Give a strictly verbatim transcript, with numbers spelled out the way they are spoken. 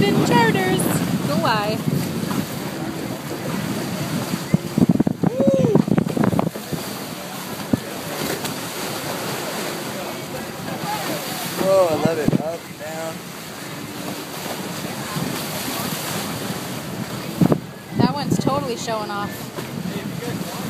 Dolphin Charters, Kauai. Oh, I love it. Up, down. That one's totally showing off.